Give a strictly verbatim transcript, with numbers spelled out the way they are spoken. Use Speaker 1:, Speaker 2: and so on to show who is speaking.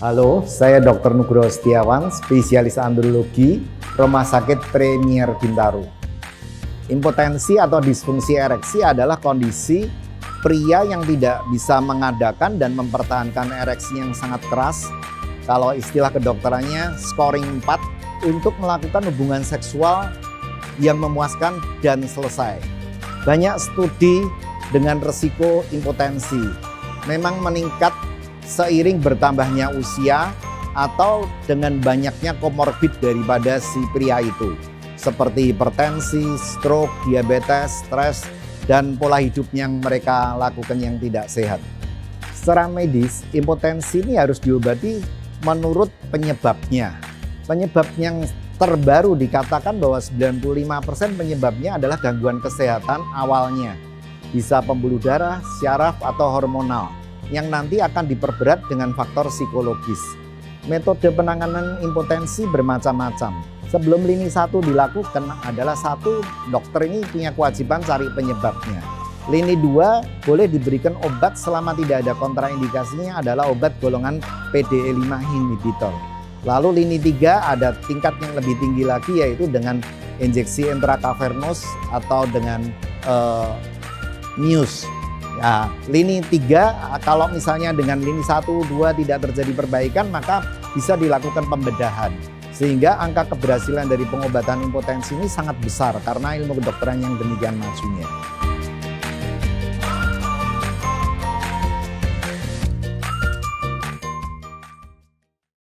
Speaker 1: Halo, saya dokter Nugroho Setiawan, spesialis andrologi, Rumah Sakit Premier Bintaro. Impotensi atau disfungsi ereksi adalah kondisi pria yang tidak bisa mengadakan dan mempertahankan ereksi yang sangat keras. Kalau istilah kedokterannya scoring empat untuk melakukan hubungan seksual yang memuaskan dan selesai. Banyak studi dengan resiko impotensi memang meningkat seiring bertambahnya usia atau dengan banyaknya komorbid daripada si pria itu, seperti hipertensi, stroke, diabetes, stres, dan pola hidup yang mereka lakukan yang tidak sehat. Secara medis, impotensi ini harus diobati menurut penyebabnya. Penyebab yang terbaru dikatakan bahwa sembilan puluh lima persen penyebabnya adalah gangguan kesehatan awalnya. Bisa pembuluh darah, syaraf, atau hormonal, yang nanti akan diperberat dengan faktor psikologis. Metode penanganan impotensi bermacam-macam. Sebelum lini satu dilakukan adalah satu, dokter ini punya kewajiban cari penyebabnya. Lini dua boleh diberikan obat selama tidak ada kontraindikasinya adalah obat golongan P D E lima inhibitor. Lalu lini tiga ada tingkat yang lebih tinggi lagi yaitu dengan injeksi intrakavernus atau dengan uh, Muse. Ya, lini tiga kalau misalnya dengan lini satu, dua tidak terjadi perbaikan maka bisa dilakukan pembedahan. Sehingga angka keberhasilan dari pengobatan impotensi ini sangat besar karena ilmu kedokteran yang demikian majunya.